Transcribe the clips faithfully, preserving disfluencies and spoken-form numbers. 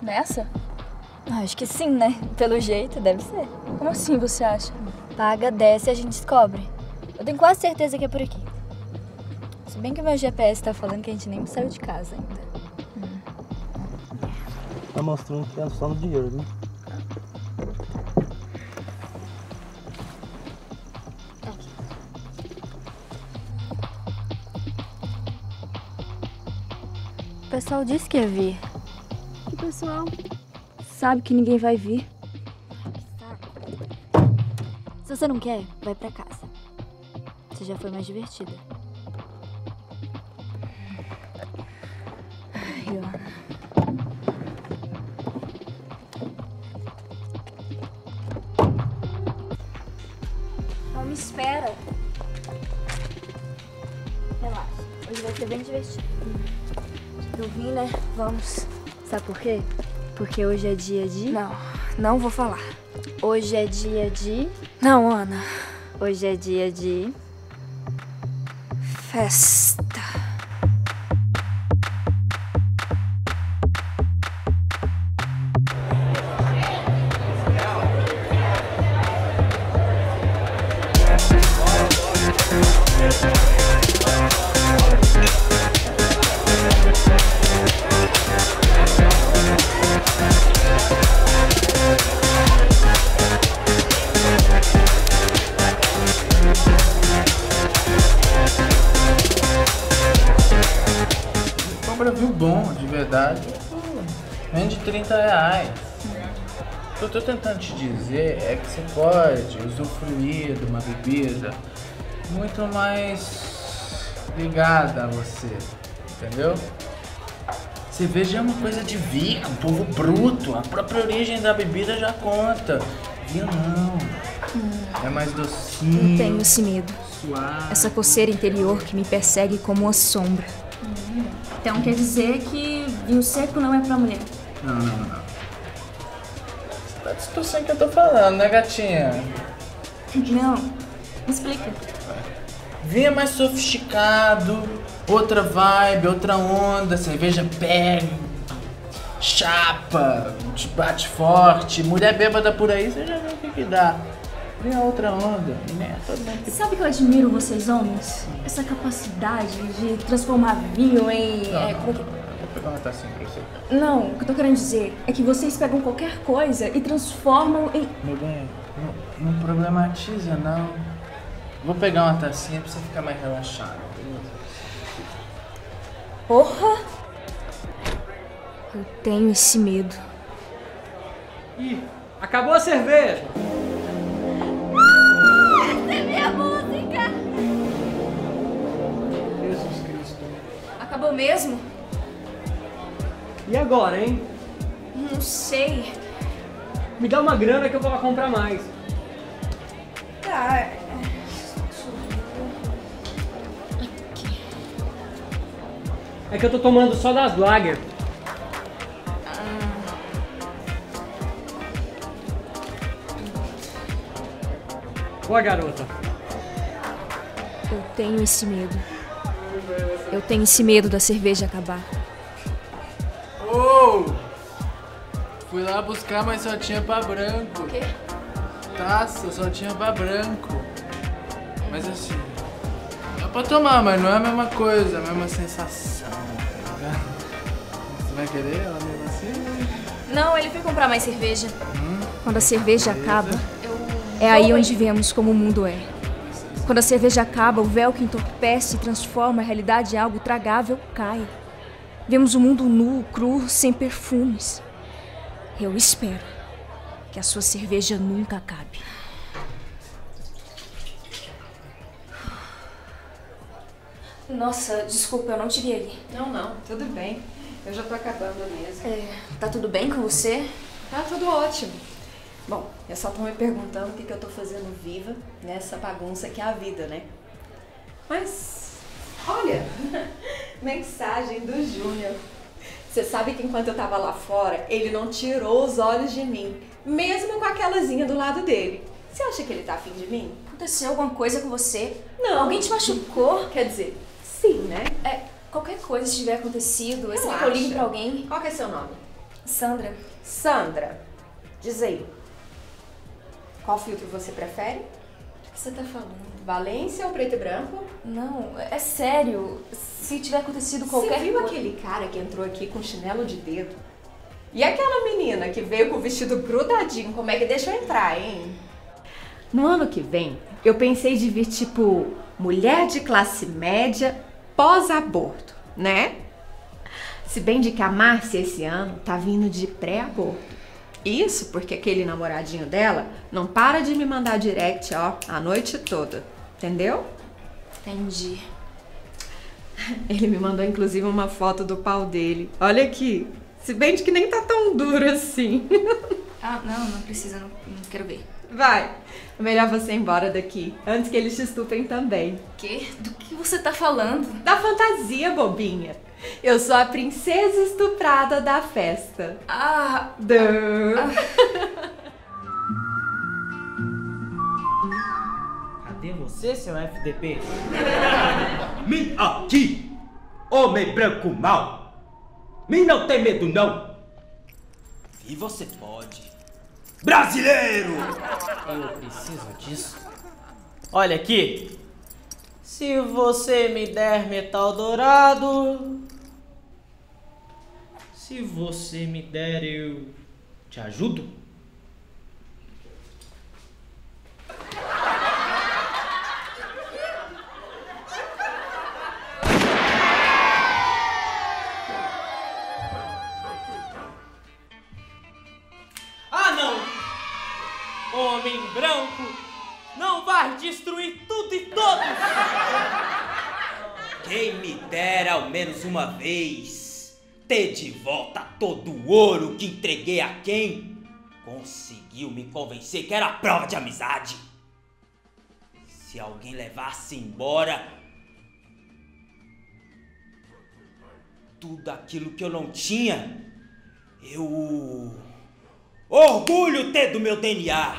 Nessa? Ah, acho que sim, né? Pelo jeito, deve ser. Como assim você acha? Paga, desce e a gente descobre. Eu tenho quase certeza que é por aqui. Se bem que o meu G P S tá falando que a gente nem saiu de casa ainda. Hum. Tá mostrando que é só no dinheiro, viu? O pessoal disse que ia vir. Que pessoal? Sabe que ninguém vai vir. Se você não quer, vai pra casa. Você já foi mais divertida. Ai, Ana. Não, me espera. Relaxa. Hoje vai ser bem divertido. Eu vim, né? Vamos. Sabe por quê? Porque hoje é dia de... Não, não vou falar. Hoje é dia de... Não, Ana. Hoje é dia de... Festa. Viu bom, de verdade, menos de trinta reais. O que eu tô tentando te dizer é que você pode usufruir de uma bebida muito mais ligada a você, entendeu? Cerveja é uma coisa de rico, um povo bruto, a própria origem da bebida já conta. Vinho não, hum. é mais docinho. Não tenho esse medo, suave. Essa coceira interior que me persegue como uma sombra. Hum. Então quer dizer que vinho seco não é pra mulher? Não, não, não. Você tá distorcendo o que eu tô falando, né, gatinha? Não, me explica. Vinho é mais sofisticado, outra vibe, outra onda, cerveja pega, chapa, te bate forte, mulher bêbada por aí, você já viu o que que dá. Vinho é outra onda, né? Todo mundo que... Sabe que eu admiro vocês homens? Essa capacidade de transformar vinho em... Não, é, não, como que... vou pegar uma tacinha pra você. Não, o que eu tô querendo dizer é que vocês pegam qualquer coisa e transformam em... Meu bem, não, não problematiza, não. Vou pegar uma tacinha pra você ficar mais relaxado. Porra! Eu tenho esse medo. Ih, acabou a cerveja! Essa é minha música! Jesus Cristo. Acabou mesmo? E agora, hein? Não sei. Me dá uma grana que eu vou lá comprar mais. Tá. É que eu tô tomando só das Lager. Boa, garota. Eu tenho esse medo. Eu tenho esse medo da cerveja acabar. Oh! Fui lá buscar, mas só tinha pra branco. O quê? Taça, só tinha pra branco. Mas assim, dá pra tomar, mas não é a mesma coisa, a mesma sensação, tá ligado? Você vai querer ela mesmo assim? Não, ele foi comprar mais cerveja. Hum, Quando a cerveja beleza. acaba, é aí onde vemos como o mundo é. Quando a cerveja acaba, o véu que entorpece e transforma a realidade em algo tragável cai. Vemos o mundo nu, cru, sem perfumes. Eu espero que a sua cerveja nunca acabe. Nossa, desculpa, eu não te vi ali. Não, não, tudo bem. Eu já tô acabando mesmo. É, tá tudo bem com você? Tá tudo ótimo. Bom, eu só tô me perguntando o que, que eu tô fazendo viva nessa bagunça que é a vida, né? Mas, olha, mensagem do Júnior. Você sabe que enquanto eu tava lá fora, ele não tirou os olhos de mim, mesmo com aquelazinha do lado dele. Você acha que ele tá afim de mim? Aconteceu alguma coisa com você? Não. Alguém te machucou? Quer dizer, sim, né? É, qualquer coisa que tiver acontecido, você quer que eu Relaxa. ligue pra alguém? Qual que é seu nome? Sandra. Sandra, diz aí. Qual filtro você prefere? O que você tá falando? Valência ou preto e branco? Não, é sério. Se tiver acontecido qualquer Você viu coisa... aquele cara que entrou aqui com chinelo de dedo? E aquela menina que veio com o vestido grudadinho, como é que deixou entrar, hein? No ano que vem, eu pensei de vir tipo mulher de classe média pós-aborto, né? Se bem de que a Márcia esse ano tá vindo de pré-aborto. Isso porque aquele namoradinho dela não para de me mandar direct, ó, a noite toda. Entendeu? Entendi. Ele me mandou inclusive uma foto do pau dele. Olha aqui. Se bem de que nem tá tão duro assim. Ah, não, não precisa, não, não quero ver. Vai. É melhor você ir embora daqui, antes que eles te estupem também. Quê? Do que você tá falando? Da fantasia, bobinha. Eu sou a princesa estuprada da festa. Ah... Duh. Cadê você, seu F D P? Me aqui, homem branco mau. Me não tem medo, não. E você pode. Brasileiro! Eu preciso disso. Olha aqui. Se você me der metal dourado... Se você me der, eu te ajudo? Ah, não! Homem branco não vai destruir tudo e todos! Quem me dera ao menos uma vez ter de volta todo o ouro que entreguei a quem conseguiu me convencer que era prova de amizade. Se alguém levasse embora tudo aquilo que eu não tinha, eu orgulho ter do meu D N A.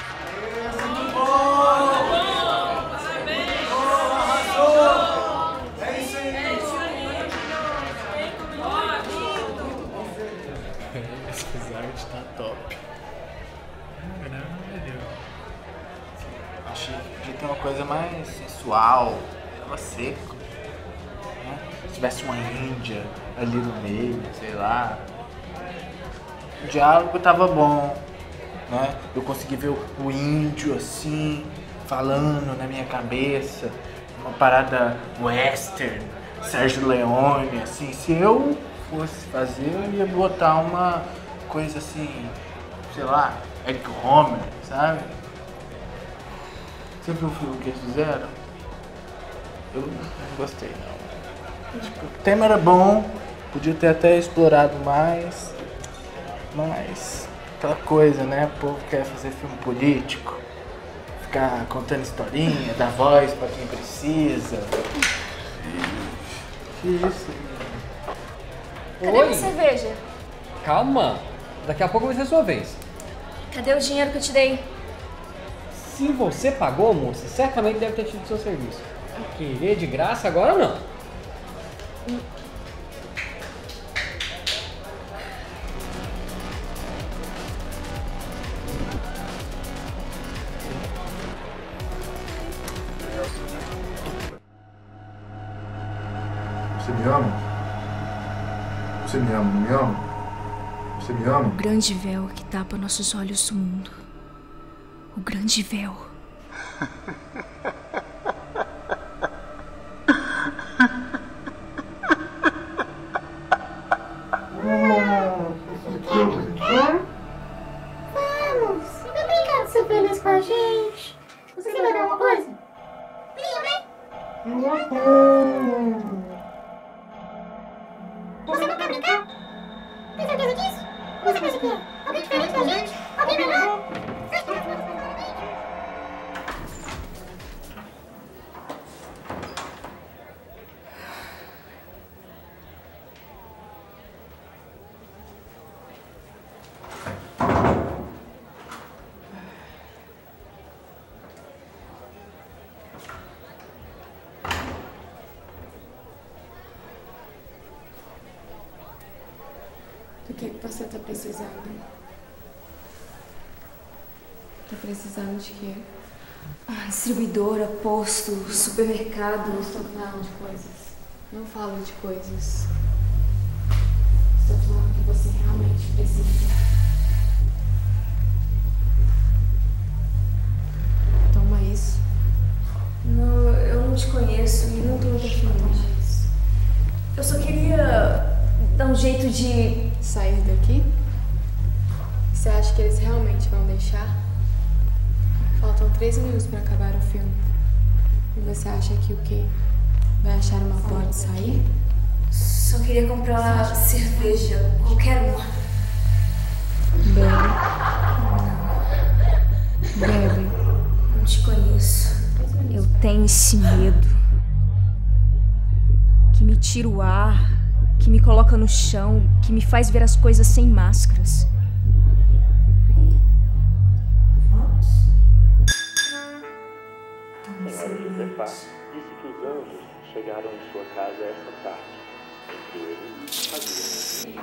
Essa arte tá top. Caralho. Achei que podia ter uma coisa mais sensual. Tava seco. Né? Se tivesse uma Índia ali no meio, sei lá. O diálogo tava bom. Né? Eu consegui ver o, o índio assim, falando na minha cabeça. Uma parada western, Sérgio Leone, assim. Se eu fosse fazer, eu ia botar uma coisa assim, sei lá, Eric Homer, sabe? Você viu o filme que eles fizeram? Eu não gostei, não. Tipo, o tema era bom, podia ter até explorado mais, mas aquela coisa, né? O povo quer fazer filme político, ficar contando historinha, dar voz pra quem precisa. Que isso? Cadê Oi? minha cerveja? Calma, daqui a pouco vai ser a sua vez. Cadê o dinheiro que eu te dei? Se você pagou, moça, certamente deve ter tido seu serviço. Querer de graça agora não. Você me ama? Você me ama, não me ama? Você me ama? O grande véu que tapa nossos olhos do mundo. O grande véu. Vamos, fica brincando ser feliz com a gente. Você quer beber alguma coisa? Brinca, Você não quer brincar? Tem certeza disso? Você pensa que é alguém diferente da gente? Alguém melhor? Você acha que nós vamos fazer bem? O que, que você tá precisando? Tá precisando de quê? Ah, distribuidora, posto, supermercado. Não estou falando de coisas. Não falo de coisas. Estou falando que você realmente precisa. Toma isso. Não, eu não te conheço e não tô muito afim. Toma isso. Eu só queria dar um jeito de sair daqui? Você acha que eles realmente vão deixar? Faltam três minutos pra acabar o filme. E você acha que o quê? Vai achar uma porta de sair? Só queria comprar cerveja, qualquer uma. Bebe. Bebe. Não te conheço. Eu tenho esse medo que me tira o ar, que me coloca no chão, que me faz ver as coisas sem máscaras. Senhora Josefá disse que os anjos chegaram em sua casa esta tarde. Entre eles, havia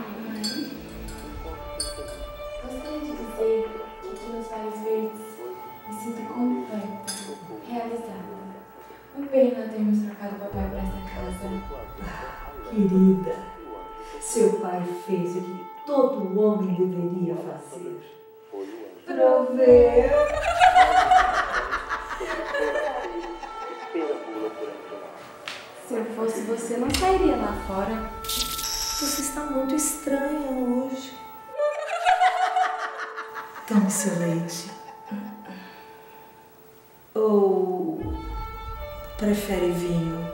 Gostaria de dizer que aqui nos Vales Verdes me sinto completa, realizada. Uma pena termos trocado o papai para essa casa. Querida, seu pai fez o que todo homem deveria fazer. Prover. Se eu fosse você, não sairia lá fora. Você está muito estranha hoje. Tome seu leite. Ou prefere vinho?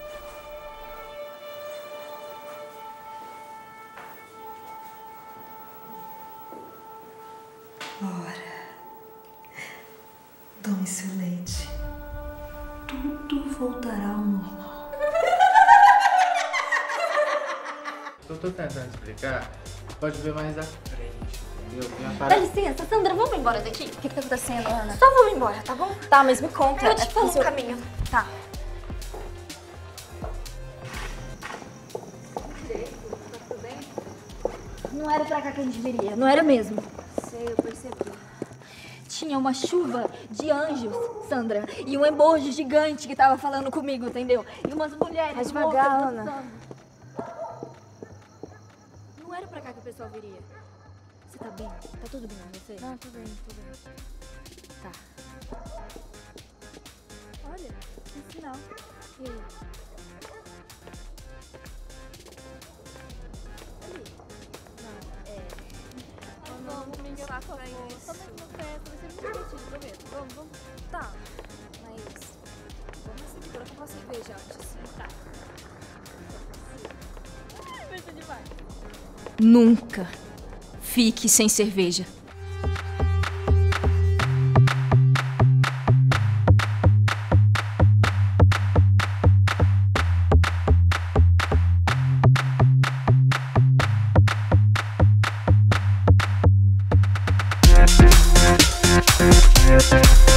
Ora, tome seu leite. Tudo voltará ao normal. Eu tô tentando explicar, pode ver mais à frente, entendeu? Tem a Dá parada- licença, Sandra, vamos embora daqui? O que que tá acontecendo, Ana? Só vamos embora, tá bom? Tá, mas me conta. Eu te É falo o seu- caminho. Tá. Não era pra cá que a gente viria, não era mesmo. Sei, eu percebi. Tinha uma chuva de anjos, Sandra, e um emoji gigante que tava falando comigo, entendeu? E umas mulheres Vai devagar, loucas Ana. dançando. Não era pra cá que o pessoal viria. Você tá bem? Tá tudo bem com você? Não, tudo bem, tudo bem. Tá. Olha, um sinal. E aí? Ali. Não, é... Vamos pensar pra isso. Só mais uma festa, vai ser muito divertido, prometo. Vamos, vamos. Tá, mas vamos assim, bora comprar cerveja antes. Tá. Vai ser demais. Nunca fique sem cerveja. We'll be right back.